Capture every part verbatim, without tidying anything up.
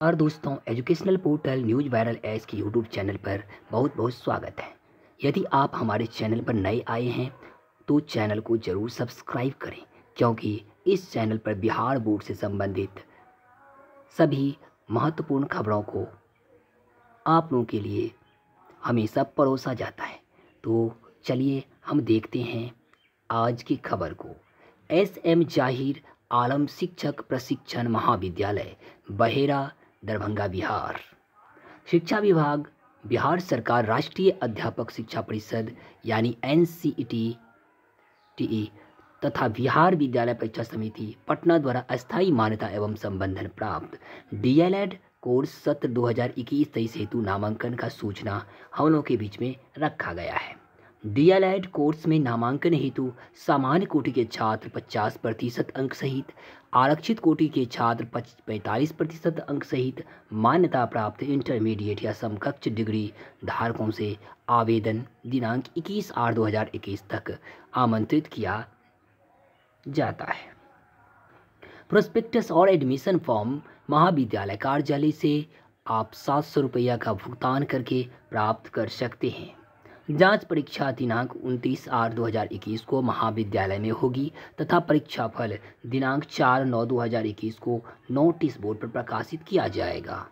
और दोस्तों, educational portal news viral age के यूट्यूब चैनल पर बहुत बहुत स्वागत है। यदि आप हमारे चैनल पर नए आए हैं तो चैनल को ज़रूर सब्सक्राइब करें, क्योंकि इस चैनल पर बिहार बोर्ड से संबंधित सभी महत्वपूर्ण खबरों को आप लोगों के लिए हमेशा परोसा जाता है। तो चलिए हम देखते हैं आज की खबर को। एस एम जाहिर आलम शिक्षक प्रशिक्षण महाविद्यालय बहेरा, दरभंगा, बिहार। शिक्षा विभाग, बिहार सरकार, राष्ट्रीय अध्यापक शिक्षा परिषद यानी N C E T T तथा बिहार विद्यालय परीक्षा समिति पटना द्वारा अस्थायी मान्यता एवं संबंधन प्राप्त डी एल एड कोर्स सत्र दो हज़ार इक्कीस तेईस हेतु नामांकन का सूचना हम लोगों के बीच में रखा गया है। डी एल एड कोर्स में नामांकन हेतु सामान्य कोटि के छात्र पचास प्रतिशत अंक सहित, आरक्षित कोटि के छात्र पैंतालीस प्रतिशत अंक सहित मान्यता प्राप्त इंटरमीडिएट या समकक्ष डिग्री धारकों से आवेदन दिनांक इक्कीस आठ दो हज़ार इक्कीस तक आमंत्रित किया जाता है। प्रोस्पेक्टस और एडमिशन फॉर्म महाविद्यालय कार्यालय से आप सात सौ रुपया का भुगतान करके प्राप्त कर सकते हैं। जांच परीक्षा दिनांक उनतीस आठ दो हज़ार इक्कीस को महाविद्यालय में होगी तथा परीक्षा फल दिनांक चार नौ दो हज़ार इक्कीस को नोटिस बोर्ड पर प्रकाशित किया जाएगा।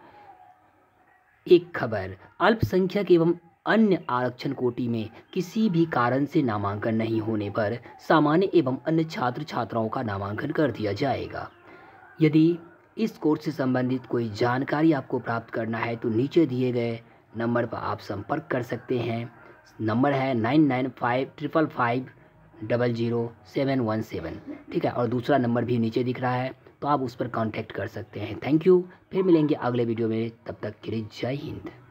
एक खबर, अल्पसंख्यक एवं अन्य आरक्षण कोटि में किसी भी कारण से नामांकन नहीं होने पर सामान्य एवं अन्य छात्र छात्राओं का नामांकन कर दिया जाएगा। यदि इस कोर्स से संबंधित कोई जानकारी आपको प्राप्त करना है तो नीचे दिए गए नंबर पर आप संपर्क कर सकते हैं। नंबर है nine nine five triple five double zero seven one seven, ठीक है। और दूसरा नंबर भी नीचे दिख रहा है, तो आप उस पर कांटेक्ट कर सकते हैं। Thank you. फिर मिलेंगे अगले वीडियो में, तब तक के लिए जय हिंद।